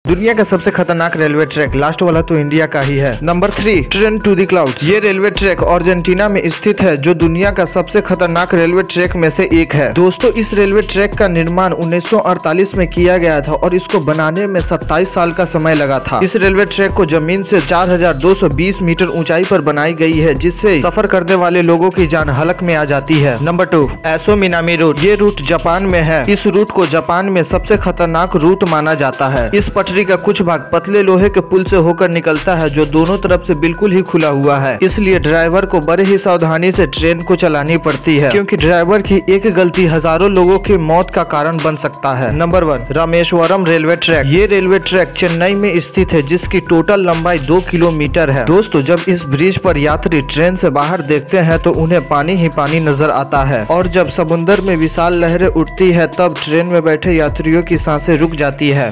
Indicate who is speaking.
Speaker 1: दुनिया का सबसे खतरनाक रेलवे ट्रैक लास्ट वाला तो इंडिया का ही है। Number 3, train to the clouds. ये रेलवे ट्रैक अर्जेंटीना में स्थित है जो दुनिया का सबसे खतरनाक रेलवे ट्रैक में से एक है। दोस्तों, इस रेलवे ट्रैक का निर्माण 1948 में किया गया था और इसको बनाने में 27 साल का समय लगा था। इस रेलवे ट्रैक को जमीन से 4220 मीटर ऊंचाई पर बनाई गई है, जिससे सफर करने वाले लोगों की जान हलक में आ जाती है। Number 2, Aso Minami route. ये रूट जापान में है। इस रूट को जापान में सबसे खतरनाक रूट माना जाता है। इस पटरी का कुछ भाग पतले लोहे के पुल से होकर निकलता है जो दोनों तरफ से बिल्कुल ही खुला हुआ है, इसलिए ड्राइवर को बड़े ही सावधानी से ट्रेन को चलानी पड़ती है, क्योंकि ड्राइवर की एक गलती हजारों लोगों की मौत का कारण बन सकता है। Number 1, Rameswaram railway track. ये रेलवे ट्रैक चेन्नई में स्थित है, जिसकी टोटल लंबाई 2 किलोमीटर है। दोस्तों, जब इस ब्रिज पर यात्री ट्रेन से बाहर देखते हैं तो उन्हें पानी ही पानी नजर आता है, और जब समुद्र में विशाल लहरें उठती है तब ट्रेन में बैठे यात्रियों की सांसें रुक जाती है।